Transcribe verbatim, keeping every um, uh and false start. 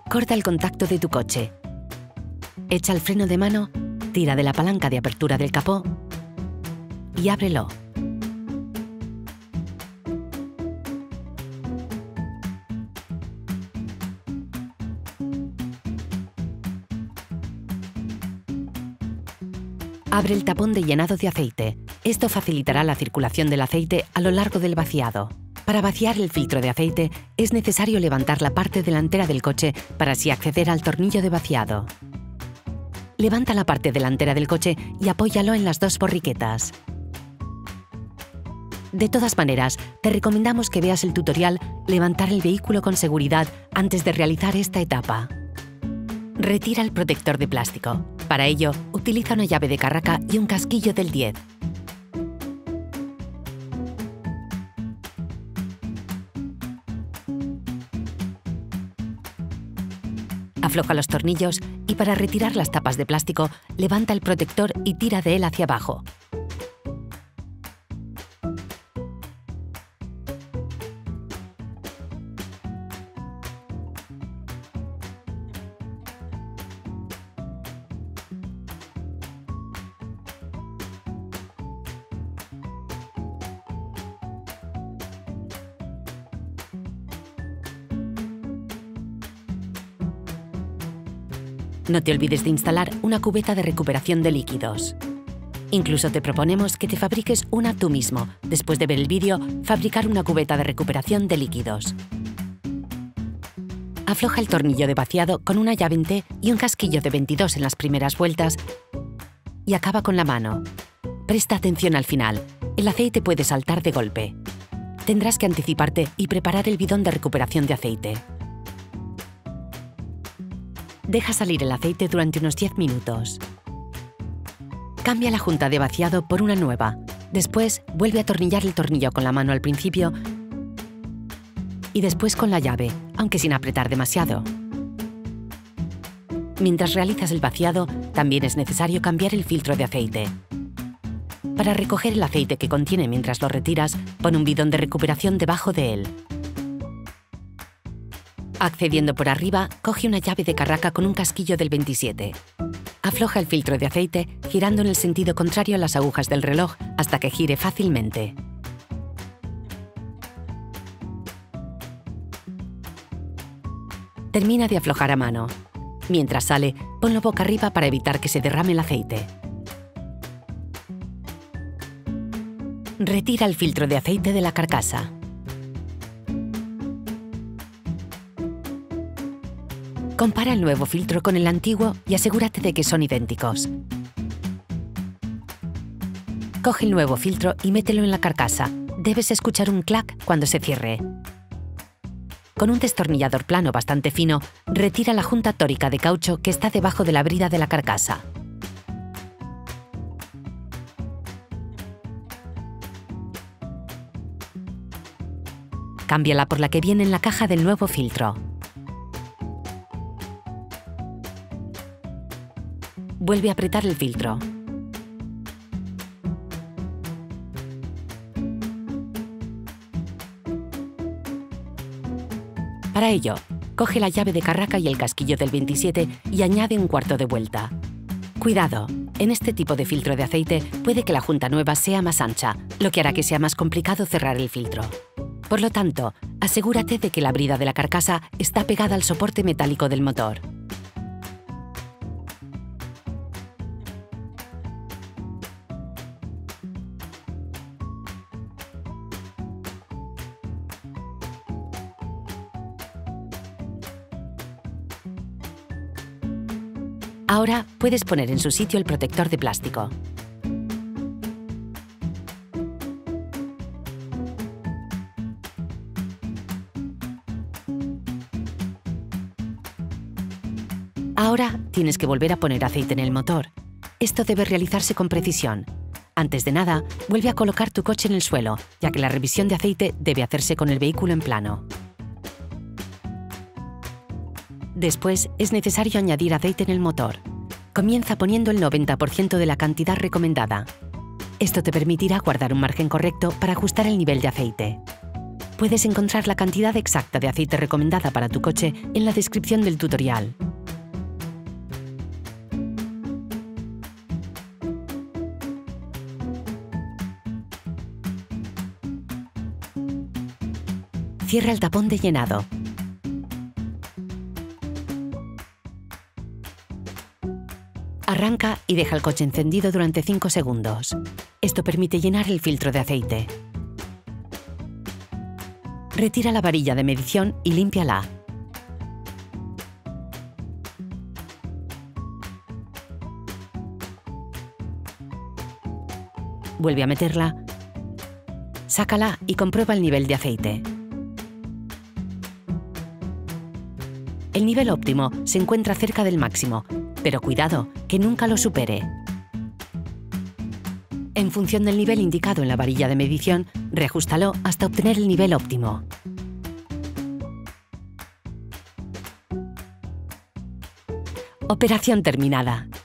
corta el contacto de tu coche. Echa el freno de mano, tira de la palanca de apertura del capó y ábrelo. Abre el tapón de llenado de aceite. Esto facilitará la circulación del aceite a lo largo del vaciado. Para vaciar el filtro de aceite es necesario levantar la parte delantera del coche para así acceder al tornillo de vaciado. Levanta la parte delantera del coche y apóyalo en las dos borriquetas. De todas maneras, te recomendamos que veas el tutorial Levantar el vehículo con seguridad antes de realizar esta etapa. Retira el protector de plástico. Para ello, utiliza una llave de carraca y un casquillo del diez. Afloja los tornillos y para retirar las tapas de plástico, levanta el protector y tira de él hacia abajo. No te olvides de instalar una cubeta de recuperación de líquidos. Incluso te proponemos que te fabriques una tú mismo, después de ver el vídeo, fabricar una cubeta de recuperación de líquidos. Afloja el tornillo de vaciado con una llave en T y un casquillo de veintidós en las primeras vueltas y acaba con la mano. Presta atención al final, el aceite puede saltar de golpe. Tendrás que anticiparte y preparar el bidón de recuperación de aceite. Deja salir el aceite durante unos diez minutos. Cambia la junta de vaciado por una nueva. Después, vuelve a atornillar el tornillo con la mano al principio y después con la llave, aunque sin apretar demasiado. Mientras realizas el vaciado, también es necesario cambiar el filtro de aceite. Para recoger el aceite que contiene mientras lo retiras, pon un bidón de recuperación debajo de él. Accediendo por arriba, coge una llave de carraca con un casquillo del veintisiete. Afloja el filtro de aceite girando en el sentido contrario a las agujas del reloj hasta que gire fácilmente. Termina de aflojar a mano. Mientras sale, ponlo boca arriba para evitar que se derrame el aceite. Retira el filtro de aceite de la carcasa. Compara el nuevo filtro con el antiguo y asegúrate de que son idénticos. Coge el nuevo filtro y mételo en la carcasa. Debes escuchar un clac cuando se cierre. Con un destornillador plano bastante fino, retira la junta tórica de caucho que está debajo de la brida de la carcasa. Cámbiala por la que viene en la caja del nuevo filtro. Vuelve a apretar el filtro. Para ello, coge la llave de carraca y el casquillo del veintisiete y añade un cuarto de vuelta. Cuidado, en este tipo de filtro de aceite puede que la junta nueva sea más ancha, lo que hará que sea más complicado cerrar el filtro. Por lo tanto, asegúrate de que la brida de la carcasa está pegada al soporte metálico del motor. Ahora puedes poner en su sitio el protector de plástico. Ahora tienes que volver a poner aceite en el motor. Esto debe realizarse con precisión. Antes de nada, vuelve a colocar tu coche en el suelo, ya que la revisión de aceite debe hacerse con el vehículo en plano. Después, es necesario añadir aceite en el motor. Comienza poniendo el noventa por ciento de la cantidad recomendada. Esto te permitirá guardar un margen correcto para ajustar el nivel de aceite. Puedes encontrar la cantidad exacta de aceite recomendada para tu coche en la descripción del tutorial. Cierra el tapón de llenado. Arranca y deja el coche encendido durante cinco segundos. Esto permite llenar el filtro de aceite. Retira la varilla de medición y límpiala. Vuelve a meterla. Sácala y comprueba el nivel de aceite. El nivel óptimo se encuentra cerca del máximo, pero cuidado, que nunca lo supere. En función del nivel indicado en la varilla de medición, reajústalo hasta obtener el nivel óptimo. Operación terminada.